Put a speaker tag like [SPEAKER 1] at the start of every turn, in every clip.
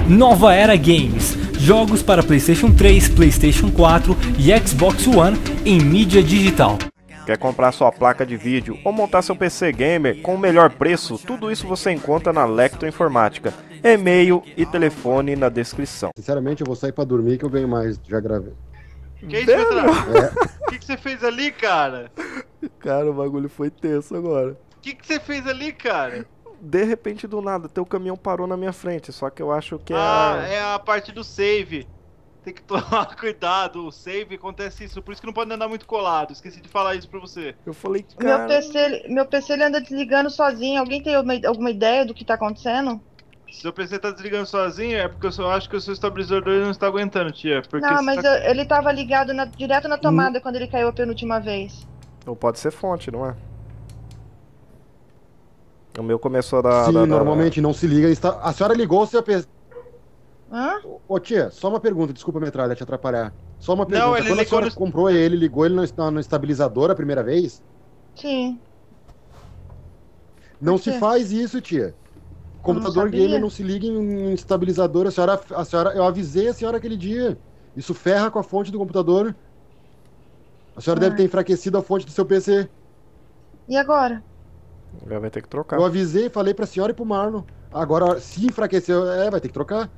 [SPEAKER 1] Nova Era Games, jogos para PlayStation 3, PlayStation 4 e Xbox One em mídia digital.
[SPEAKER 2] Quer comprar sua placa de vídeo ou montar seu PC gamer com o melhor preço? Tudo isso você encontra na Lecto Informática. E-mail e telefone na descrição.
[SPEAKER 3] Sinceramente, eu vou sair pra dormir que eu ganho mais, já gravei.
[SPEAKER 4] Que isso, Petralha? O que você fez ali, cara?
[SPEAKER 2] Cara, o bagulho foi tenso agora.
[SPEAKER 4] O que você fez ali, cara?
[SPEAKER 2] De repente, do nada, teu caminhão parou na minha frente, só que eu acho que
[SPEAKER 4] é a parte do save. Tem que tomar cuidado, o save acontece isso, por isso que não pode andar muito colado. Esqueci de falar isso pra você.
[SPEAKER 2] Eu falei, cara...
[SPEAKER 5] Meu PC ele anda desligando sozinho. Alguém tem alguma ideia do que tá acontecendo?
[SPEAKER 4] Se seu PC tá desligando sozinho, é porque eu só acho que o seu estabilizador não está aguentando, tia. Porque
[SPEAKER 5] não, mas ele tava ligado direto na tomada quando ele caiu a penúltima vez.
[SPEAKER 2] Ou pode ser fonte, não é? O meu começou a dar...
[SPEAKER 3] Sim, normalmente não se liga. A senhora ligou o seu PC...
[SPEAKER 5] Hã?
[SPEAKER 3] Ô tia, só uma pergunta, desculpa, Metralha, te atrapalhar. Só uma pergunta,
[SPEAKER 4] não, ele
[SPEAKER 3] quando a senhora comprou ele, ligou ele no estabilizador a primeira vez?
[SPEAKER 5] Sim.
[SPEAKER 3] Não se faz isso, tia. Computador gamer não se liga em estabilizador. Eu avisei a senhora aquele dia. Isso ferra com a fonte do computador. A senhora deve ter enfraquecido a fonte do seu PC.
[SPEAKER 5] E agora?
[SPEAKER 2] Agora vai ter que trocar.
[SPEAKER 3] Eu avisei, falei pra senhora e pro Marlon. Agora, se enfraqueceu, vai ter que trocar.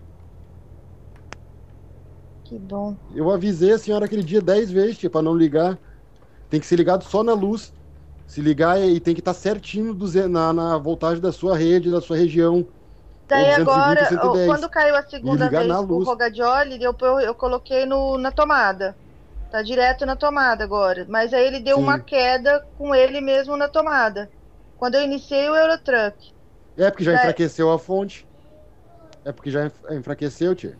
[SPEAKER 5] Que bom.
[SPEAKER 3] Eu avisei a senhora aquele dia 10 vezes, tia, pra não ligar. Tem que ser ligado só na luz. Se ligar e tem que estar certinho na voltagem da sua rede, da sua região.
[SPEAKER 5] Daí agora, quando caiu a segunda vez com o Rogadioli, eu coloquei na tomada. Tá direto na tomada agora. Mas aí ele deu uma queda com ele mesmo na tomada. Quando eu iniciei o Eurotruck.
[SPEAKER 3] É porque já enfraqueceu a fonte. É porque já enfraqueceu, tia.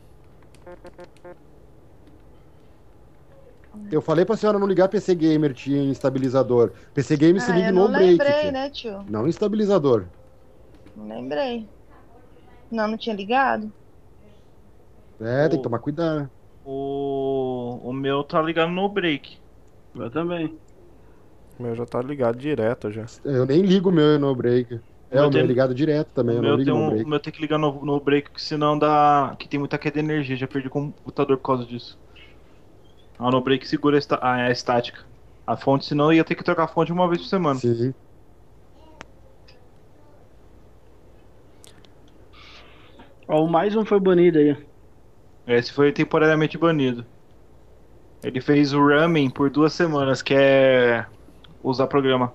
[SPEAKER 3] Eu falei pra senhora não ligar PC Gamer, tia, em estabilizador. PC Gamer se liga no break, tia.
[SPEAKER 5] Não lembrei, né, tio?
[SPEAKER 3] Não em estabilizador.
[SPEAKER 5] Não lembrei. Não tinha ligado.
[SPEAKER 3] Tem que tomar cuidado.
[SPEAKER 4] O meu tá ligado no break.
[SPEAKER 6] Eu também.
[SPEAKER 2] O meu já tá ligado direto já.
[SPEAKER 3] Eu nem ligo o meu no break. O meu é ligado direto também, eu não ligo no break.
[SPEAKER 4] O meu tem que ligar no break, porque senão dá... que tem muita queda de energia, já perdi o computador por causa disso. A no break segura a estática. A fonte, senão ia ter que trocar a fonte uma vez por semana.
[SPEAKER 3] Sim.
[SPEAKER 6] Ó, o mais um foi banido aí.
[SPEAKER 4] Esse foi temporariamente banido. Ele fez o ramen por 2 semanas, que é usar programa.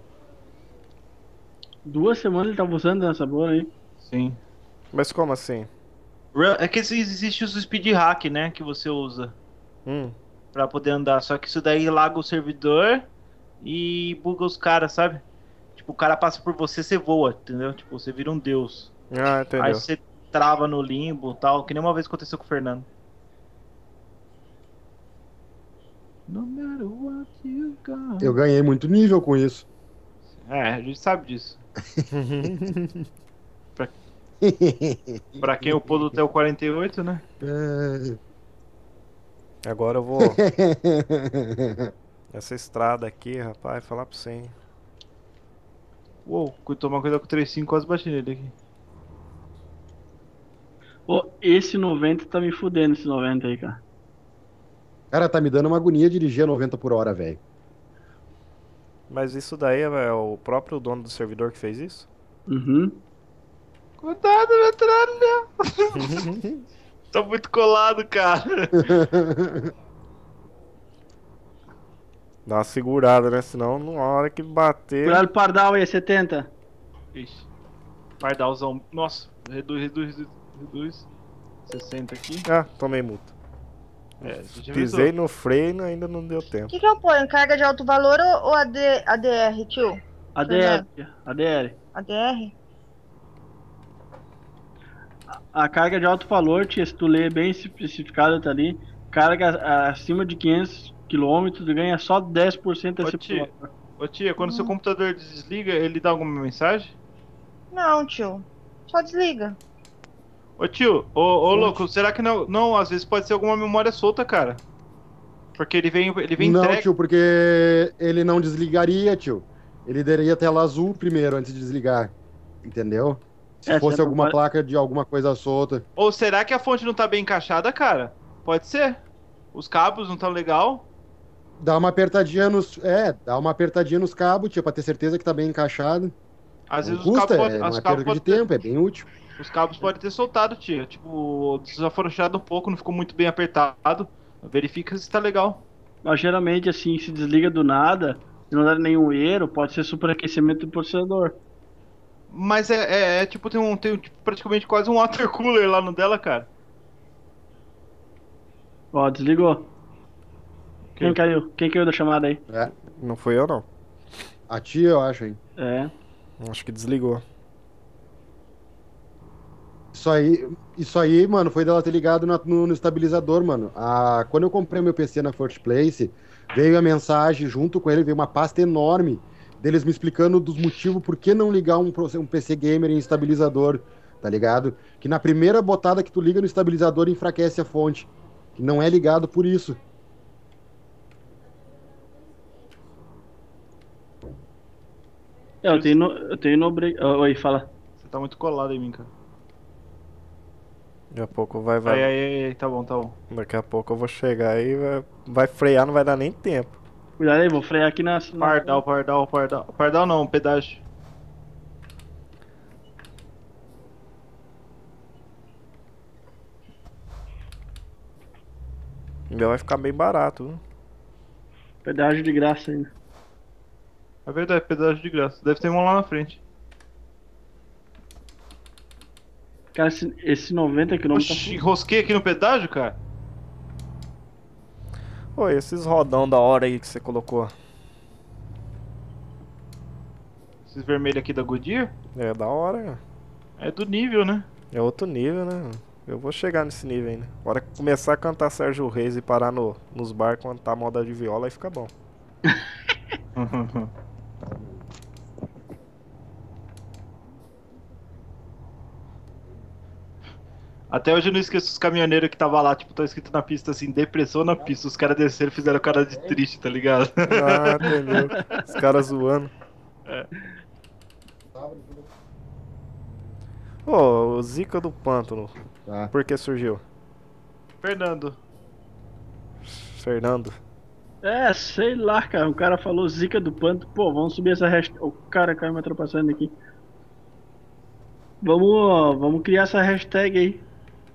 [SPEAKER 6] 2 semanas ele tava usando nessa boa aí?
[SPEAKER 4] Sim.
[SPEAKER 2] Mas como assim?
[SPEAKER 4] É que existe os speed hack, né, que você usa. Pra poder andar, só que isso daí laga o servidor e buga os caras, sabe? Tipo, o cara passa por você, você voa, entendeu? Tipo, você vira um deus.
[SPEAKER 2] Ah, entendeu.
[SPEAKER 4] Aí você trava no limbo e tal, que nem uma vez aconteceu com o Fernando. No matter what you got.
[SPEAKER 3] Eu ganhei muito nível com isso.
[SPEAKER 4] A gente sabe disso. Pra quem o pulo até o 48, né?
[SPEAKER 2] Agora eu vou... Essa estrada aqui, rapaz, falar pra você, hein.
[SPEAKER 4] Uou, tomar cuidado com o 3.5, quase bati nele aqui.
[SPEAKER 6] Esse 90 tá me fudendo, esse 90 aí, cara.
[SPEAKER 3] Cara, tá me dando uma agonia dirigir a 90 por hora, velho.
[SPEAKER 2] Mas isso daí é o próprio dono do servidor que fez isso?
[SPEAKER 6] Uhum.
[SPEAKER 4] Cuidado, metralha! Tô muito colado, cara.
[SPEAKER 2] Dá uma segurada, né? Senão, na hora que bater...
[SPEAKER 6] Cuidado, Pardal aí, 70.
[SPEAKER 4] Ixi. Pardalzão. Nossa, reduz. 60 aqui.
[SPEAKER 2] Ah, tomei multa. Pisei no freio e ainda não deu tempo.
[SPEAKER 5] O que eu ponho? Carga de alto valor ou ADR, tio?
[SPEAKER 6] ADR.
[SPEAKER 5] ADR?
[SPEAKER 6] A carga de alto valor, tia, se tu ler bem especificado, tá ali. Carga acima de 500 km ganha só 10% desse valor.
[SPEAKER 4] Ô tia, quando seu computador desliga, ele dá alguma mensagem?
[SPEAKER 5] Não, tio. Só desliga.
[SPEAKER 4] Ô tio, louco, será que não, às vezes pode ser alguma memória solta, cara? Porque ele vem
[SPEAKER 3] Não, tio, porque ele não desligaria, tio. Ele daria a tela azul primeiro, antes de desligar. Entendeu? Se fosse alguma placa de alguma coisa solta.
[SPEAKER 4] Ou será que a fonte não tá bem encaixada, cara? Pode ser. Os cabos não tão legal.
[SPEAKER 3] Dá uma apertadinha nos. Dá uma apertadinha nos cabos, pra ter certeza que tá bem encaixado.
[SPEAKER 4] Às vezes
[SPEAKER 3] os cabos não é perda de tempo, é bem útil.
[SPEAKER 4] Os cabos podem ter soltado, tia. Tipo, desafrouxado um pouco, não ficou muito bem apertado. Verifica se tá legal.
[SPEAKER 6] Mas geralmente, assim, se desliga do nada, se não dá nenhum erro, pode ser superaquecimento do processador.
[SPEAKER 4] Mas tipo, tem tipo, praticamente quase um water cooler lá no dela, cara.
[SPEAKER 6] Ó, desligou. Quem caiu? Quem caiu da chamada aí?
[SPEAKER 2] Não fui eu, não.
[SPEAKER 3] A tia, eu acho, hein?
[SPEAKER 2] Acho que desligou.
[SPEAKER 3] Isso aí, mano, foi dela ter ligado no estabilizador, mano. Quando eu comprei meu PC na First Place, veio a mensagem, junto com ele, veio uma pasta enorme deles me explicando dos motivos por que não ligar um PC gamer em estabilizador, tá ligado? Que na primeira botada que tu liga no estabilizador enfraquece a fonte. Que não é ligado por isso.
[SPEAKER 6] Eu tenho no... Oi, fala.
[SPEAKER 4] Você tá muito colado em mim, cara.
[SPEAKER 2] Daqui a pouco vai.
[SPEAKER 4] Aí, tá bom.
[SPEAKER 2] Daqui a pouco eu vou chegar aí, vai frear, não vai dar nem tempo.
[SPEAKER 6] Cuidado aí, vou frear aqui na...
[SPEAKER 4] Pardal não, pedágio.
[SPEAKER 2] O meu vai ficar bem barato, viu?
[SPEAKER 6] Pedágio de graça ainda.
[SPEAKER 4] É verdade, pedágio de graça. Deve ter um lá na frente.
[SPEAKER 6] Cara, esse 90 km...
[SPEAKER 4] Oxi, enrosquei aqui no pedágio, cara?
[SPEAKER 2] Oi, esses rodão da hora aí que você colocou.
[SPEAKER 4] Esses vermelhos aqui da Goodyear?
[SPEAKER 2] É da hora, cara.
[SPEAKER 4] É do nível, né?
[SPEAKER 2] É outro nível, né? Eu vou chegar nesse nível ainda. A hora que começar a cantar Sérgio Reis e parar nos bar quando tá moda de viola, aí fica bom.
[SPEAKER 4] Até hoje eu não esqueço os caminhoneiros que tava lá, tipo, tá escrito na pista assim, depressão na pista. Os caras desceram e fizeram cara de triste, tá ligado?
[SPEAKER 2] Ah, entendeu. Os caras zoando. O Zica do Pântano. Por que surgiu?
[SPEAKER 4] Fernando.
[SPEAKER 6] Sei lá, cara. O cara falou Zica do Pântano. Pô, vamos subir essa hashtag. O cara caiu me ultrapassando aqui. Vamos criar essa hashtag aí.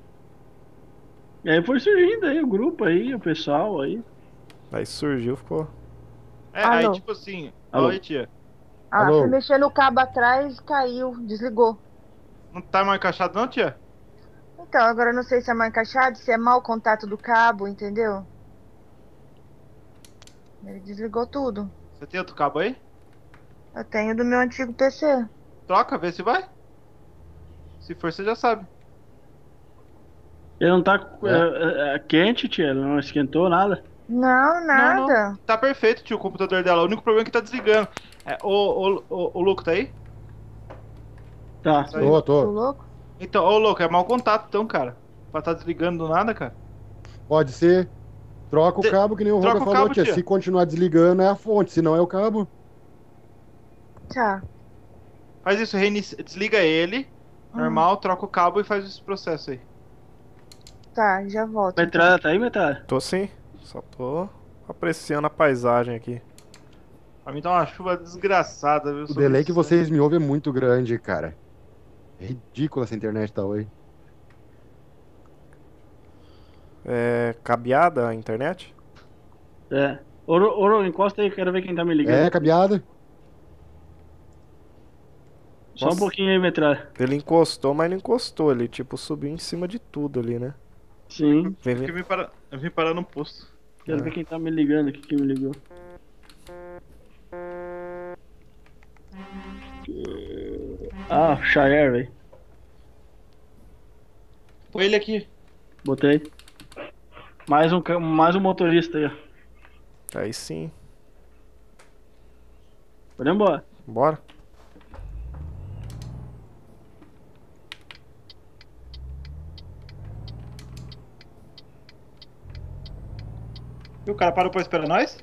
[SPEAKER 6] E aí foi surgindo aí o grupo aí, o pessoal aí.
[SPEAKER 2] Aí surgiu, ficou...
[SPEAKER 4] aí tipo assim...
[SPEAKER 6] Alô.
[SPEAKER 4] Oi, tia.
[SPEAKER 5] Fui mexer no cabo atrás, caiu, desligou.
[SPEAKER 4] Não tá mal encaixado não, tia?
[SPEAKER 5] Então, agora eu não sei se é mal encaixado, se é mau contato do cabo, entendeu? Ele desligou tudo.
[SPEAKER 4] Você tem outro cabo aí?
[SPEAKER 5] Eu tenho do meu antigo PC.
[SPEAKER 4] Troca, vê se vai. Se for, você já sabe.
[SPEAKER 6] Ele não tá quente, tia? Ele não esquentou nada?
[SPEAKER 5] Não, nada.
[SPEAKER 4] Não. Tá perfeito, tio, o computador dela. O único problema é que tá desligando. O Louco tá aí?
[SPEAKER 6] Tá.
[SPEAKER 3] Tô.
[SPEAKER 5] Louco?
[SPEAKER 4] Então, Louco, é mau contato então, cara. Pra tá desligando do nada, cara.
[SPEAKER 3] Pode ser. Troca o cabo, que nem o Roga falou, tia. Se continuar desligando é a fonte, se não é o cabo.
[SPEAKER 5] Tá.
[SPEAKER 4] Faz isso, desliga ele, normal, troca o cabo e faz esse processo aí.
[SPEAKER 5] Tá, já volto.
[SPEAKER 6] Metralha, tá aí, Metralha?
[SPEAKER 2] Tô sim. Só tô apreciando a paisagem aqui.
[SPEAKER 4] Pra mim tá uma chuva desgraçada, viu?
[SPEAKER 3] O delay que vocês me ouvem é muito grande, cara. É ridícula essa internet tá hoje.
[SPEAKER 2] É cabeada a internet?
[SPEAKER 6] Oro, encosta aí, quero ver quem tá me ligando.
[SPEAKER 3] Cabeada.
[SPEAKER 6] Só um pouquinho aí, Metralha.
[SPEAKER 2] Ele encostou, mas não encostou. Ele tipo subiu em cima de tudo ali, né?
[SPEAKER 6] Sim.
[SPEAKER 4] Eu vim parar no posto.
[SPEAKER 6] Quero ver quem tá me ligando aqui, quem me ligou. Shire, velho.
[SPEAKER 4] Põe ele aqui.
[SPEAKER 6] Botei. Mais um motorista aí, ó.
[SPEAKER 2] Aí sim.
[SPEAKER 6] Podemos embora.
[SPEAKER 2] Bora.
[SPEAKER 4] E o cara parou pra esperar nós?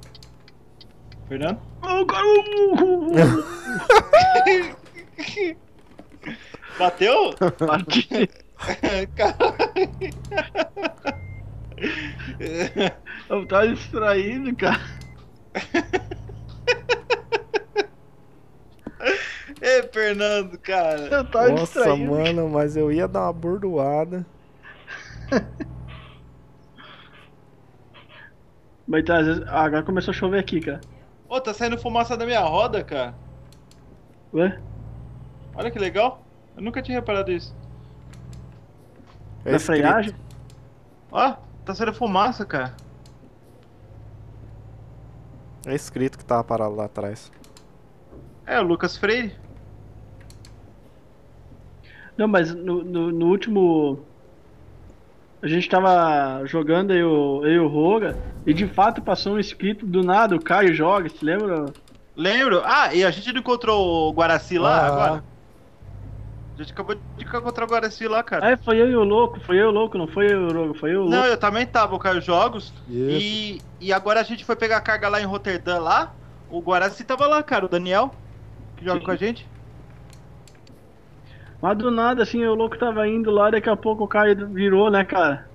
[SPEAKER 4] Fernando?
[SPEAKER 6] Oh, cara!
[SPEAKER 4] Bateu?
[SPEAKER 6] Bati. Eu tava distraído, cara.
[SPEAKER 4] Ei, Fernando, cara.
[SPEAKER 6] Eu tava distraído.
[SPEAKER 2] Nossa, mano, mas eu ia dar uma bordoada.
[SPEAKER 6] Mas tá, às vezes... agora começou a chover aqui, cara.
[SPEAKER 4] Ô, tá saindo fumaça da minha roda, cara.
[SPEAKER 6] Ué?
[SPEAKER 4] Olha que legal. Eu nunca tinha reparado isso.
[SPEAKER 6] Da freagem?
[SPEAKER 4] Ó, tá saindo fumaça, cara.
[SPEAKER 2] É escrito que tava parado lá atrás.
[SPEAKER 4] É, o Lucas Freire.
[SPEAKER 6] Não, mas no último... A gente tava jogando eu e o Roga, e de fato passou um inscrito do nada, o Caio Joga, você lembra?
[SPEAKER 4] Lembro. Ah, e a gente não encontrou o Guaraci lá agora? A gente acabou de encontrar o Guaraci lá, cara.
[SPEAKER 6] É, foi eu e o louco, não foi eu e o Roga, foi eu e o louco.
[SPEAKER 4] Não, eu também tava, o Caio Jogos. E agora a gente foi pegar a carga lá em Roterdã lá. O Guaraci tava lá, cara, o Daniel, que joga com a gente.
[SPEAKER 6] Mas do nada, assim, o louco tava indo lá, daqui a pouco o Caio virou, né, cara?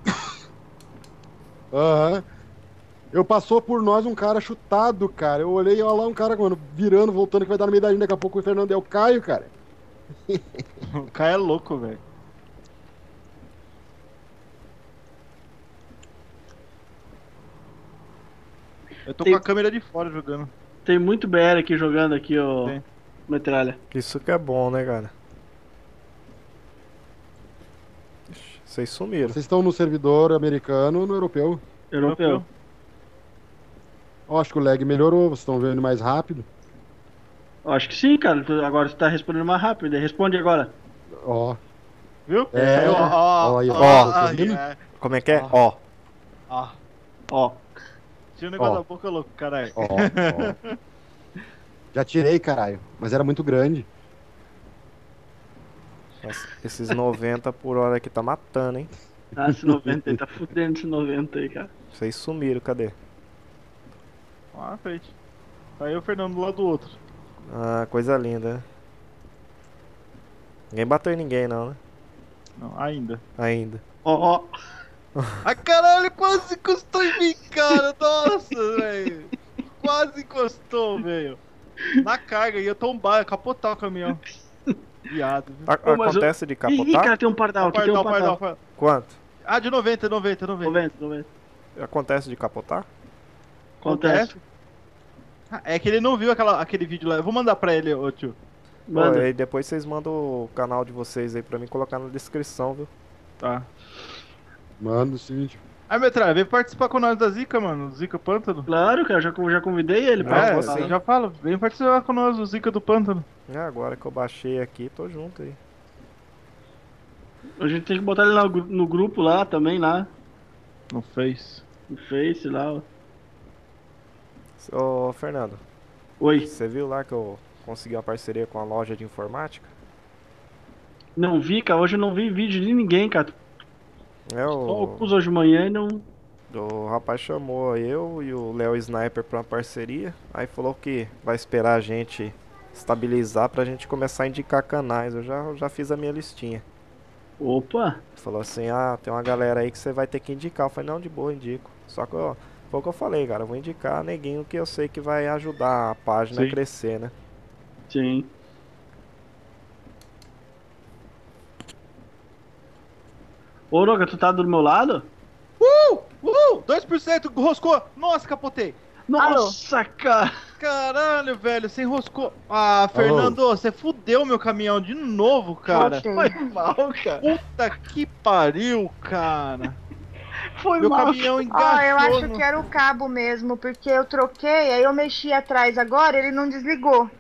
[SPEAKER 3] Aham. Eu passou por nós um cara chutado, cara. Eu olhei, olha lá um cara, mano, virando, voltando, que vai dar no meio da linha. Daqui a pouco o Fernando é o Caio, cara.
[SPEAKER 4] O Caio é louco, velho. Eu tô com a câmera de fora jogando.
[SPEAKER 6] Tem muito BR aqui jogando aqui, ó. Metralha.
[SPEAKER 2] Isso que é bom, né, cara? Vocês sumiram.
[SPEAKER 3] Vocês estão no servidor americano ou no europeu?
[SPEAKER 6] Europeu.
[SPEAKER 3] Ó, acho que o lag melhorou, vocês estão vendo mais rápido.
[SPEAKER 6] Acho que sim, cara. Agora você tá respondendo mais rápido. Responde agora.
[SPEAKER 3] Ó.
[SPEAKER 4] Viu?
[SPEAKER 3] Ó, aí,
[SPEAKER 2] ó.
[SPEAKER 4] Yeah.
[SPEAKER 2] Como é que é? Ó.
[SPEAKER 6] Ó.
[SPEAKER 4] Tira o negócio da boca, louco, caralho.
[SPEAKER 3] Ó. Já tirei, caralho. Mas era muito grande.
[SPEAKER 2] Nossa, esses 90 por hora aqui tá matando, hein?
[SPEAKER 6] Ah, esse 90 aí, tá fudendo esse 90 aí, cara.
[SPEAKER 2] Vocês sumiram, cadê?
[SPEAKER 4] Lá na frente. Tá aí o Fernando do lado do outro.
[SPEAKER 2] Ah, coisa linda, né? Ninguém bateu em ninguém, não, né?
[SPEAKER 4] Não, ainda.
[SPEAKER 2] Ainda.
[SPEAKER 6] Ó.
[SPEAKER 4] Ai, caralho, quase encostou em mim, cara. Nossa, velho. Quase encostou, velho. Na carga, ia tombar, ia capotar o caminhão. Viado.
[SPEAKER 2] Acontece de capotar?
[SPEAKER 6] Ih, cara, tem um pardal aqui, tem um pardal.
[SPEAKER 2] Quanto?
[SPEAKER 4] Ah, de 90.
[SPEAKER 6] 90.
[SPEAKER 2] Acontece de capotar?
[SPEAKER 6] Acontece.
[SPEAKER 4] É que ele não viu aquele vídeo lá. Eu vou mandar pra ele, ô tio.
[SPEAKER 6] Manda.
[SPEAKER 2] E depois vocês mandam o canal de vocês aí pra mim colocar na descrição, viu?
[SPEAKER 4] Tá.
[SPEAKER 3] Manda sim, tio.
[SPEAKER 4] Aí, Metralha, vem participar com nós da Zika, mano. Zika Pântano.
[SPEAKER 6] Claro, cara, já convidei ele pra
[SPEAKER 4] você já fala. Vem participar com nós do Zika do Pântano.
[SPEAKER 2] É, agora que eu baixei aqui, tô junto aí.
[SPEAKER 6] A gente tem que botar ele no grupo lá também, lá.
[SPEAKER 4] No Face.
[SPEAKER 6] No Face, lá, ó.
[SPEAKER 2] Ô, Fernando.
[SPEAKER 6] Oi.
[SPEAKER 2] Você viu lá que eu consegui uma parceria com a loja de informática?
[SPEAKER 6] Não vi, cara. Hoje eu não vi vídeo de ninguém, cara. Só eu pus hoje de manhã e não...
[SPEAKER 2] O rapaz chamou eu e o Léo Sniper pra uma parceria. Aí falou que vai esperar a gente estabilizar pra gente começar a indicar canais. Eu já fiz a minha listinha.
[SPEAKER 6] Opa!
[SPEAKER 2] Falou assim, tem uma galera aí que você vai ter que indicar. Eu falei, não, de boa, indico. Só que foi o que eu falei, cara. Eu vou indicar neguinho que eu sei que vai ajudar a página a crescer, né?
[SPEAKER 6] Sim. Ô, Roga, tu tá do meu lado?
[SPEAKER 4] 2% roscou. Nossa, capotei.
[SPEAKER 6] Nossa, cara.
[SPEAKER 4] Caralho, velho, você enroscou. Ah, Fernando, você fudeu meu caminhão de novo, cara.
[SPEAKER 6] Foi mal, cara.
[SPEAKER 4] Puta que pariu, cara.
[SPEAKER 6] Foi
[SPEAKER 4] meu
[SPEAKER 6] mal.
[SPEAKER 4] caminhão engaixou.
[SPEAKER 5] Eu acho que era o cabo mesmo, porque eu troquei, aí eu mexi atrás agora, ele não desligou.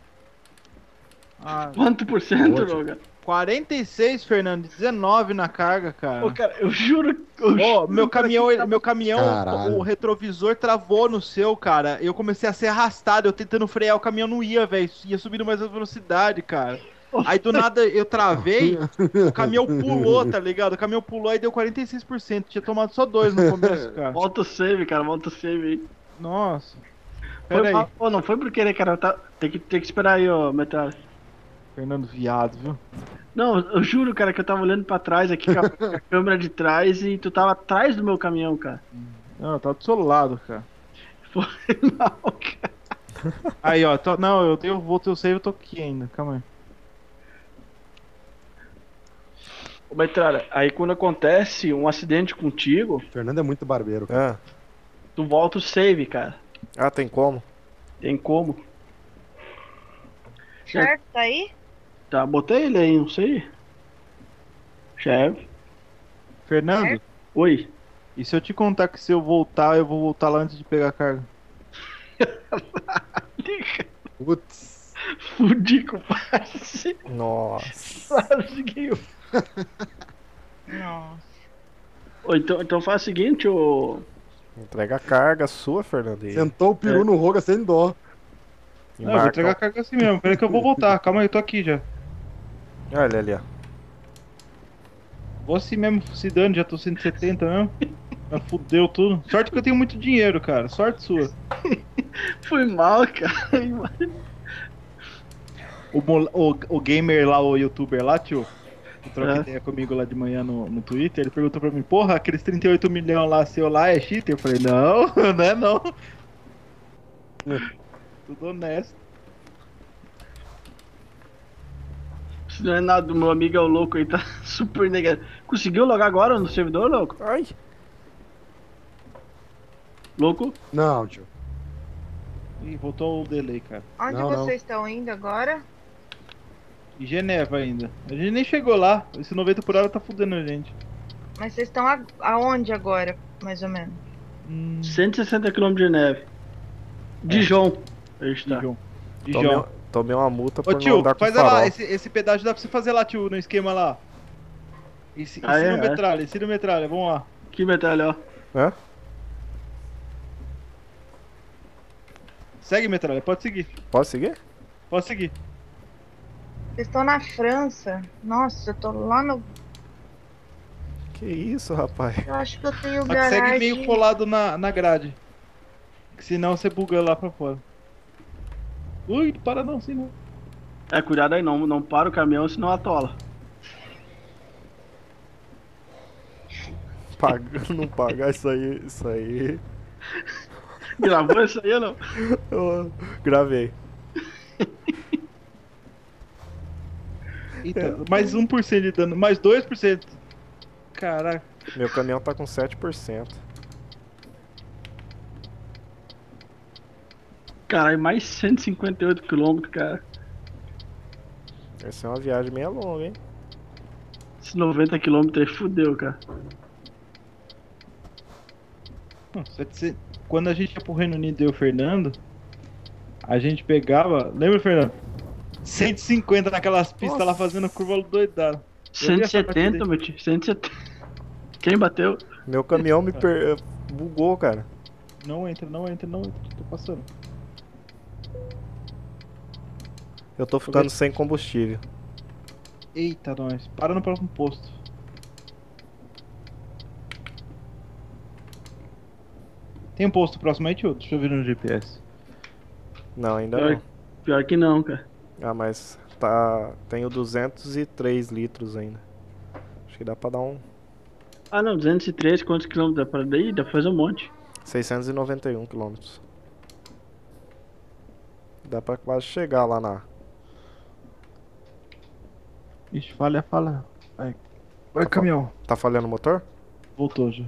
[SPEAKER 6] Quanto por cento, Roga?
[SPEAKER 4] 46, Fernando, 19 na carga, cara.
[SPEAKER 6] Ô, cara, eu juro.
[SPEAKER 4] Meu caminhão,
[SPEAKER 3] Caralho.
[SPEAKER 4] o retrovisor travou no seu, cara. Eu comecei a ser arrastado, eu tentando frear, o caminhão não ia, velho. Ia subindo mais a velocidade, cara. Aí do nada eu travei, o caminhão pulou, tá ligado? O caminhão pulou e deu 46%. Tinha tomado só 2 no começo, cara.
[SPEAKER 6] Volta o save, cara, volta o save aí.
[SPEAKER 4] Nossa. Pera aí.
[SPEAKER 6] Pô, não foi por querer, cara. Tem que esperar aí, ó, Metal.
[SPEAKER 4] Fernando, viado, viu?
[SPEAKER 6] Não, eu juro, cara, que eu tava olhando pra trás aqui com a câmera de trás e tu tava atrás do meu caminhão, cara.
[SPEAKER 4] Não, eu tava do seu lado, cara.
[SPEAKER 6] Foi mal, cara.
[SPEAKER 4] Aí, ó, não, eu vou ter o save, eu tô aqui ainda, calma aí.
[SPEAKER 6] Ô, Metralha, aí quando acontece um acidente contigo...
[SPEAKER 3] O Fernando é muito barbeiro, cara.
[SPEAKER 6] Tu volta o save, cara.
[SPEAKER 2] Ah, tem como?
[SPEAKER 6] Tem como.
[SPEAKER 5] Certo, tá aí?
[SPEAKER 6] Tá, botei ele aí, não sei. Chefe.
[SPEAKER 4] Fernando?
[SPEAKER 5] Certo.
[SPEAKER 6] Oi.
[SPEAKER 4] E se eu te contar que se eu voltar, eu vou voltar lá antes de pegar a carga?
[SPEAKER 3] Putz.
[SPEAKER 6] Fudi com o parceiro.
[SPEAKER 2] Nossa.
[SPEAKER 6] Conseguiu.
[SPEAKER 5] Nossa.
[SPEAKER 6] Ô, então faz o seguinte, ô...
[SPEAKER 2] Entrega a carga sua, Fernando. E
[SPEAKER 3] Sentou o peru no Roga sem dó.
[SPEAKER 4] Não, eu vou entregar a carga assim mesmo. Peraí que eu vou voltar. Calma aí, eu tô aqui já.
[SPEAKER 2] Olha ali, ó.
[SPEAKER 4] Vou assim mesmo, se dando, já tô 170 mesmo. Já fudeu tudo. Sorte que eu tenho muito dinheiro, cara. Sorte sua.
[SPEAKER 6] Foi mal, cara.
[SPEAKER 4] O gamer lá, o youtuber lá, tio, que troca ideia comigo lá de manhã no Twitter, ele perguntou pra mim, porra, aqueles 38 milhões lá, seu lá é cheater? Eu falei, não, não é não. Tudo honesto.
[SPEAKER 6] Isso não é nada, o meu amigo é o louco aí, tá super negativo. Conseguiu logar agora no servidor, louco?
[SPEAKER 2] Ai.
[SPEAKER 6] Louco?
[SPEAKER 3] Não, tio.
[SPEAKER 4] Ih, voltou o delay, cara.
[SPEAKER 5] Onde
[SPEAKER 3] Não,
[SPEAKER 5] vocês estão indo agora?
[SPEAKER 4] Em Geneva ainda. A gente nem chegou lá. Esse 90 por hora tá fudendo a gente.
[SPEAKER 5] Mas vocês estão aonde agora, mais ou menos?
[SPEAKER 6] 160 km de neve. Dijon. A gente tá.
[SPEAKER 4] Dijon.
[SPEAKER 2] Tomei uma multa
[SPEAKER 4] Ô
[SPEAKER 2] por não
[SPEAKER 4] tio,
[SPEAKER 2] andar com
[SPEAKER 4] faz
[SPEAKER 2] farol.
[SPEAKER 4] lá, esse pedágio dá pra você fazer lá, tio, no esquema lá. Ensina o metralha, vamos lá.
[SPEAKER 6] Que metralha, ó.
[SPEAKER 2] Hã?
[SPEAKER 4] Segue, metralha, pode seguir.
[SPEAKER 2] Pode seguir?
[SPEAKER 4] Pode seguir.
[SPEAKER 5] Vocês estão na França? Nossa, eu tô lá no...
[SPEAKER 2] Que isso, rapaz?
[SPEAKER 5] Eu acho que eu tenho
[SPEAKER 4] Só que
[SPEAKER 5] garagem...
[SPEAKER 4] segue meio colado na grade. Que senão você buga lá pra fora. Ui, não para não, assim não.
[SPEAKER 6] É, cuidado aí, não para o caminhão, senão atola.
[SPEAKER 2] Não pagar isso aí.
[SPEAKER 6] Gravou isso aí ou não?
[SPEAKER 2] Eu gravei.
[SPEAKER 4] Eita, mais 1% de dano, mais 2%. Caraca.
[SPEAKER 2] Meu caminhão tá com 7%.
[SPEAKER 6] Caralho, mais 158 km, cara.
[SPEAKER 2] Essa é uma viagem meio longa, hein?
[SPEAKER 6] Esses 90 km aí fudeu, cara.
[SPEAKER 4] Quando a gente ia pro Reino Unido e o Fernando, a gente pegava. Lembra, Fernando? 150 naquelas pistas lá fazendo curva doidada.
[SPEAKER 6] 170, meu tio. 170. Quem bateu?
[SPEAKER 2] Meu caminhão me bugou, cara.
[SPEAKER 4] Não entra. Tô passando.
[SPEAKER 2] Eu tô ficando sem combustível.
[SPEAKER 4] Eita, nós. Para no próximo posto. Tem um posto próximo aí, tio? Deixa eu ver no GPS.
[SPEAKER 2] Não, ainda não.
[SPEAKER 6] Pior que não, cara.
[SPEAKER 2] Ah, mas tá... Tenho 203 litros ainda. Acho que dá pra dar um...
[SPEAKER 6] Ah, não, 203, quantos quilômetros dá pra daí? Dá pra fazer um monte.
[SPEAKER 2] 691 quilômetros. Dá pra quase chegar lá na...
[SPEAKER 4] Ixi, fala. Vai, caminhão.
[SPEAKER 2] Tá falhando o motor?
[SPEAKER 4] Voltou já.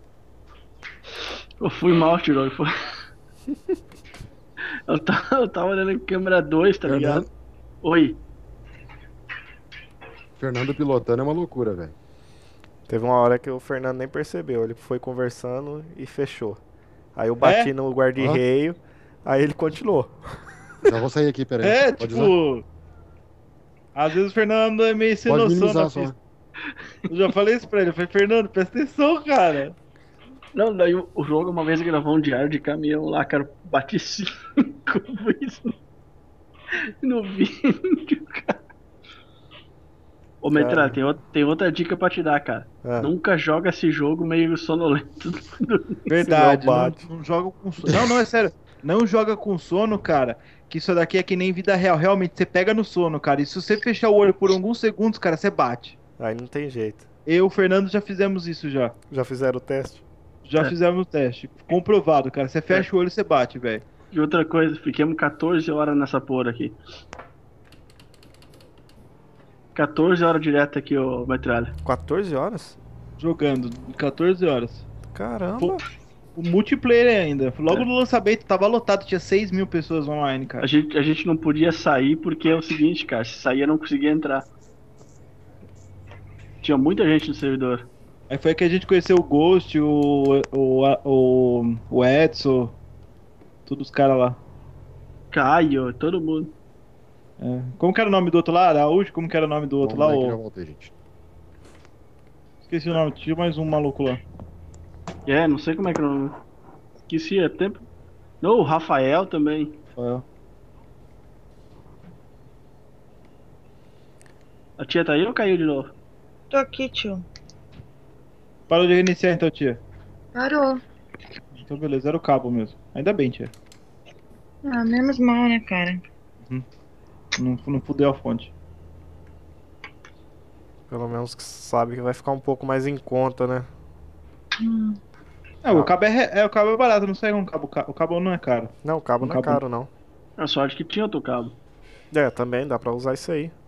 [SPEAKER 6] Eu fui mal, Tirou. Foi... eu tava olhando a câmera 2, tá ligado? Oi.
[SPEAKER 3] Fernando pilotando é uma loucura, velho.
[SPEAKER 2] Teve uma hora que o Fernando nem percebeu. Ele foi conversando e fechou. Aí eu bati no guarda-reio, aí ele continuou.
[SPEAKER 3] Já vou sair aqui, peraí.
[SPEAKER 4] Pode usar? Às vezes o Fernando é meio sem noção da pista. Eu já falei isso pra ele. Eu falei, Fernando, presta atenção, cara.
[SPEAKER 6] Não, daí o jogo uma vez gravou um diário de caminhão lá, cara. Bati 5 vezes no vídeo, cara. Ô, Metralha, tem outra dica pra te dar, cara. Nunca joga esse jogo meio sonolento.
[SPEAKER 4] Verdade, não joga com... Não, é sério.
[SPEAKER 7] Não joga com sono, cara, que isso daqui é que nem vida real. Realmente, você pega no sono, cara. E se você fechar o olho por alguns segundos, cara, você bate.
[SPEAKER 2] Aí não tem jeito.
[SPEAKER 7] Eu e o Fernando já fizemos isso já.
[SPEAKER 2] Já fizeram o teste?
[SPEAKER 7] Já fizemos o teste. Comprovado, cara. Você fecha o olho e você bate, velho.
[SPEAKER 6] E outra coisa, fiquemos 14 horas nessa porra aqui. 14 horas direto aqui, ô Metralha.
[SPEAKER 2] 14 horas?
[SPEAKER 7] Jogando, 14 horas.
[SPEAKER 2] Caramba.
[SPEAKER 7] O multiplayer ainda. Logo no lançamento tava lotado, tinha 6 mil pessoas online, cara.
[SPEAKER 6] A gente não podia sair porque é o seguinte, cara, se sair eu não conseguia entrar. Tinha muita gente no servidor.
[SPEAKER 7] Aí foi que a gente conheceu o Ghost, o Edson, todos os caras lá.
[SPEAKER 6] Caio, todo mundo.
[SPEAKER 7] É. Como que era o nome do outro lá? Araújo? Como que era o nome do outro lá?
[SPEAKER 3] Já voltei, gente.
[SPEAKER 7] Esqueci o nome, tinha mais um maluco lá.
[SPEAKER 6] Não sei como é que não. Esqueci, é tempo. Não, o Rafael também.
[SPEAKER 7] Rafael.
[SPEAKER 6] A tia tá aí ou caiu de novo?
[SPEAKER 5] Tô aqui, tio.
[SPEAKER 7] Parou de reiniciar então, tia.
[SPEAKER 5] Parou.
[SPEAKER 7] Então beleza, era o cabo mesmo. Ainda bem, tia.
[SPEAKER 5] Ah, menos mal, né, cara?
[SPEAKER 7] Não fudeu a fonte.
[SPEAKER 2] Pelo menos que sabe que vai ficar um pouco mais em conta, né?
[SPEAKER 7] O cabo o cabo é barato, não sai um cabo. O cabo não é caro.
[SPEAKER 2] Não, o cabo não é caro, não.
[SPEAKER 6] A sorte que tinha outro cabo.
[SPEAKER 2] Também dá pra usar isso aí.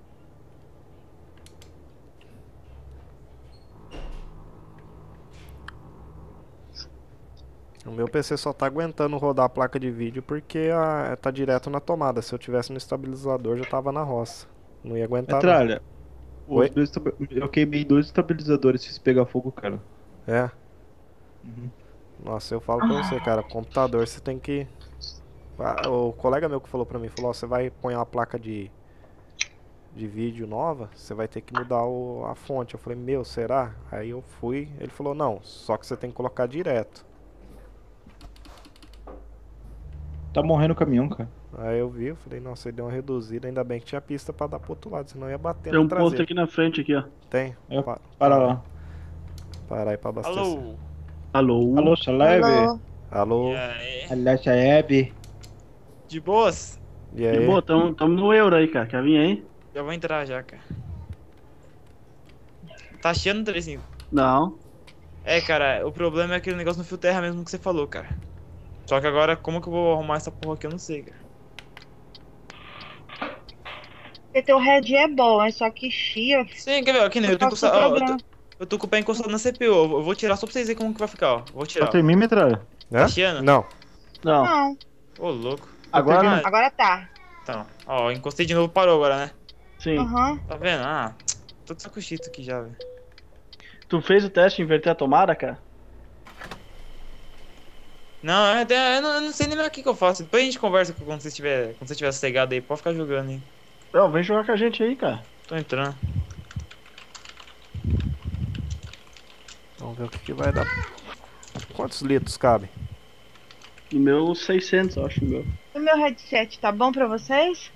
[SPEAKER 2] O meu PC só tá aguentando rodar a placa de vídeo porque tá direto na tomada. Se eu tivesse no estabilizador já tava na roça. Não ia aguentar.
[SPEAKER 7] Metralha, eu queimei 2 estabilizadores se pegar fogo, cara.
[SPEAKER 2] É? Nossa, eu falo pra você, cara, computador você tem que... O colega meu que falou pra mim, falou, ó, você vai pôr uma placa de vídeo nova, você vai ter que mudar a fonte. Eu falei, meu, será? Aí eu fui, ele falou, não, só que você tem que colocar direto.
[SPEAKER 7] Tá morrendo o caminhão, cara.
[SPEAKER 2] Aí eu vi, eu falei, nossa, ele deu uma reduzida, ainda bem que tinha pista pra dar pro outro lado, senão ia bater
[SPEAKER 6] Tem
[SPEAKER 2] no
[SPEAKER 6] um
[SPEAKER 2] traseiro.
[SPEAKER 6] posto aqui na frente, aqui, ó.
[SPEAKER 2] Tem.
[SPEAKER 7] Para lá.
[SPEAKER 2] Para aí pra abastecer.
[SPEAKER 8] Alô?
[SPEAKER 6] Alô?
[SPEAKER 7] Alô, Chaleve?
[SPEAKER 2] Alô?
[SPEAKER 8] E aí?
[SPEAKER 7] Alô, Chaleve?
[SPEAKER 8] De boas?
[SPEAKER 2] E aí?
[SPEAKER 6] De boa, tamo no euro aí, cara. Quer vir aí?
[SPEAKER 8] Já vou entrar já, cara. Tá achando, 35?
[SPEAKER 6] Não.
[SPEAKER 8] É, cara, o problema é aquele negócio no fio terra mesmo que você falou, cara. Só que agora, como que eu vou arrumar essa porra aqui, eu não sei, cara.
[SPEAKER 5] Porque teu head é bom, é só que chia.
[SPEAKER 8] Sim, quer ver? Aqui, né? Eu tô com o pé encostado na CPU. Eu vou tirar só pra vocês verem como que vai ficar, ó. Vou tirar.
[SPEAKER 7] Tá em mim, Metralha?
[SPEAKER 8] Tá chiando?
[SPEAKER 2] Não.
[SPEAKER 5] Não.
[SPEAKER 8] Ô, louco.
[SPEAKER 5] Agora tá.
[SPEAKER 8] Então, ó, encostei de novo, parou agora, né?
[SPEAKER 6] Sim.
[SPEAKER 8] Tá vendo? Tô de saco cheio aqui já, velho.
[SPEAKER 6] Tu fez o teste de inverter a tomada, cara?
[SPEAKER 8] Não, eu não sei nem mais o que eu faço. Depois a gente conversa quando você estiver sossegado aí. Pode ficar jogando aí.
[SPEAKER 6] Não, vem jogar com a gente aí, cara.
[SPEAKER 8] Tô entrando.
[SPEAKER 2] Vamos ver o que vai dar. Quantos litros cabe?
[SPEAKER 6] O meu 600, eu acho, o meu.
[SPEAKER 5] O meu headset tá bom pra vocês?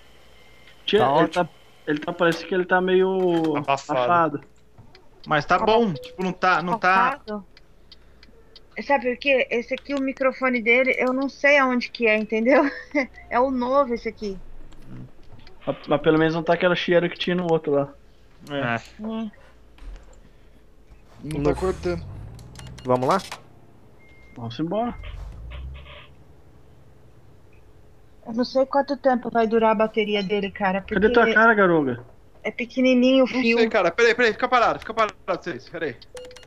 [SPEAKER 6] Ele tá parece que ele tá meio abafado.
[SPEAKER 7] Mas tá bom, tipo, não tá...
[SPEAKER 5] Sabe por quê? Esse aqui, o microfone dele, eu não sei aonde que é, entendeu? É o novo esse aqui.
[SPEAKER 6] Mas pelo menos não tá aquela chieira que tinha no outro lá.
[SPEAKER 7] Não tá cortando.
[SPEAKER 2] Vamos lá?
[SPEAKER 6] Vamos embora.
[SPEAKER 5] Eu não sei quanto tempo vai durar a bateria dele, cara.
[SPEAKER 6] Cadê tua cara, garoga?
[SPEAKER 5] É pequenininho o fio.
[SPEAKER 7] Não sei, cara. Peraí, fica parado vocês. Peraí.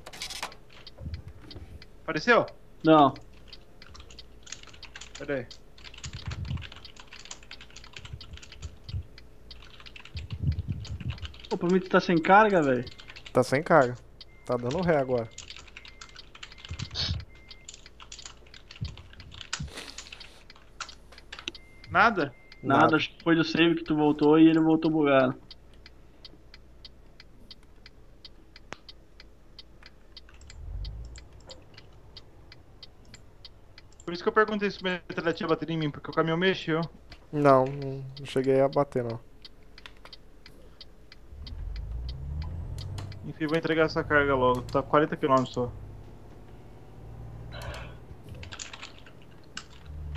[SPEAKER 7] Apareceu?
[SPEAKER 6] Não.
[SPEAKER 7] Peraí.
[SPEAKER 6] Pô, pra mim tu tá sem carga, velho.
[SPEAKER 2] Tá sem carga. Tá dando ré agora.
[SPEAKER 7] Nada?
[SPEAKER 6] Nada, acho que foi do save que tu voltou e ele voltou bugado.
[SPEAKER 7] Por isso que eu perguntei se o Metralha tinha bateria em mim, porque o caminhão mexeu.
[SPEAKER 2] Não cheguei a bater, não.
[SPEAKER 7] Enfim, vou entregar essa carga logo. Tá 40 km só.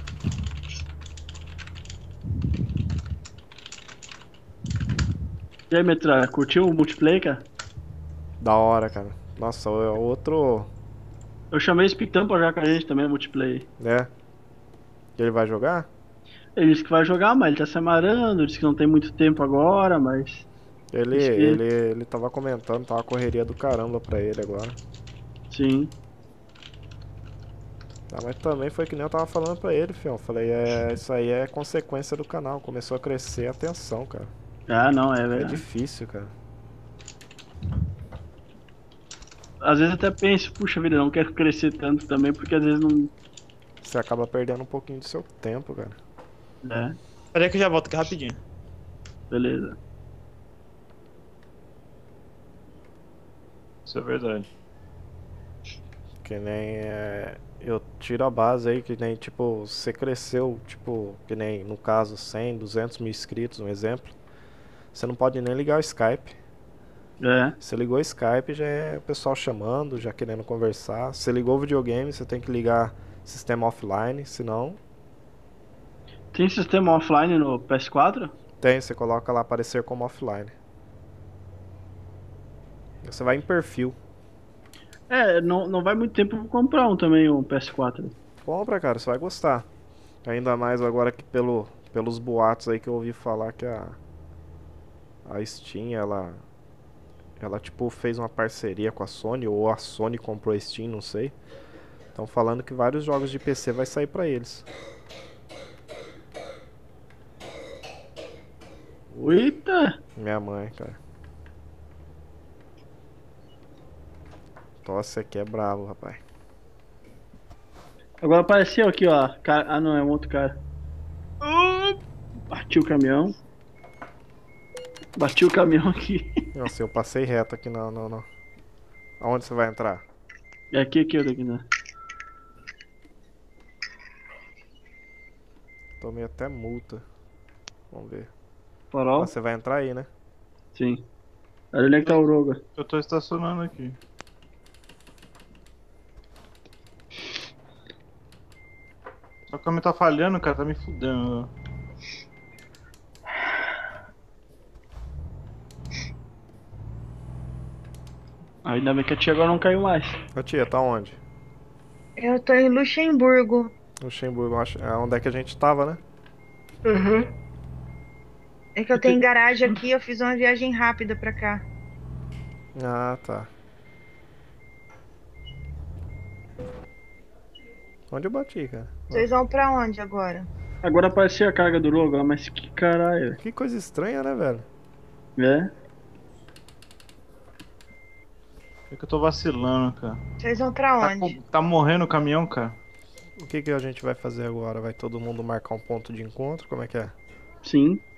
[SPEAKER 6] E aí, Metra, curtiu o multiplayer, cara?
[SPEAKER 2] Da hora, cara. Nossa, é outro...
[SPEAKER 6] Eu chamei esse Pitão pra jogar com a gente também, multiplayer.
[SPEAKER 2] É? Ele vai jogar?
[SPEAKER 6] Ele disse que vai jogar, mas ele tá se amarando, disse que não tem muito tempo agora, mas...
[SPEAKER 2] Ele tava comentando, tava uma correria do caramba pra ele agora.
[SPEAKER 6] Sim.
[SPEAKER 2] Ah, mas também foi que nem eu tava falando pra ele, fião. Falei, isso aí é consequência do canal. Começou a crescer a atenção, cara.
[SPEAKER 6] Ah, não, é
[SPEAKER 2] É
[SPEAKER 6] verdade.
[SPEAKER 2] difícil, cara.
[SPEAKER 6] Às vezes até penso, puxa vida, não quero crescer tanto também, porque às vezes não...
[SPEAKER 2] Você acaba perdendo um pouquinho do seu tempo, cara.
[SPEAKER 6] É,
[SPEAKER 8] Peraí que eu já volto aqui rapidinho.
[SPEAKER 6] beleza.
[SPEAKER 4] Isso é verdade.
[SPEAKER 2] Que nem eu tiro a base aí, que nem tipo, você cresceu, tipo, que nem no caso 100, 200 mil inscritos, um exemplo. Você não pode nem ligar o Skype.
[SPEAKER 6] É,
[SPEAKER 2] Você ligou o Skype, já é o pessoal chamando, já querendo conversar. Você ligou o videogame, você tem que ligar sistema offline, senão...
[SPEAKER 6] tem sistema offline no PS4?
[SPEAKER 2] Tem, você coloca lá aparecer como offline. Você vai em perfil.
[SPEAKER 6] É, não vai muito tempo pra comprar um também, um PS4.
[SPEAKER 2] Compra, cara, você vai gostar. Ainda mais agora que pelos boatos aí que eu ouvi falar que a Steam, ela tipo fez uma parceria com a Sony, ou a Sony comprou a Steam, não sei. Estão falando que vários jogos de PC vai sair pra eles.
[SPEAKER 6] Eita!
[SPEAKER 2] Minha mãe, cara. Nossa, aqui é bravo, rapaz.
[SPEAKER 6] Agora apareceu aqui, ó. Ah, não, é um outro cara. Bati o caminhão. Bati o caminhão aqui.
[SPEAKER 2] Nossa, eu passei reto aqui, não. Aonde você vai entrar?
[SPEAKER 6] É aqui, eu daqui, né?
[SPEAKER 2] Tomei até multa. Vamos ver.
[SPEAKER 6] Farol?
[SPEAKER 2] Ah, você vai entrar aí, né?
[SPEAKER 6] Sim. Onde é que tá o Roga?
[SPEAKER 4] Eu tô estacionando aqui. Só que o câmera tá falhando, cara, tá me fudendo.
[SPEAKER 6] Ainda bem que a tia agora não caiu mais.
[SPEAKER 2] Ô tia, tá onde?
[SPEAKER 5] Eu tô em Luxemburgo.
[SPEAKER 2] Luxemburgo, é onde é que a gente tava, né?
[SPEAKER 5] Uhum. É que eu tenho garagem aqui, eu fiz uma viagem rápida pra cá.
[SPEAKER 2] Ah, tá. Onde eu bati, cara?
[SPEAKER 5] Vocês vão pra onde agora?
[SPEAKER 6] Agora apareceu a carga do Roga, mas que caralho.
[SPEAKER 2] Que coisa estranha, né, velho?
[SPEAKER 6] É?
[SPEAKER 4] É que eu tô vacilando, cara.
[SPEAKER 5] Vocês vão pra onde?
[SPEAKER 4] Tá morrendo o caminhão, cara.
[SPEAKER 2] O que a gente vai fazer agora? Vai todo mundo marcar um ponto de encontro? Como é que é?
[SPEAKER 6] Sim.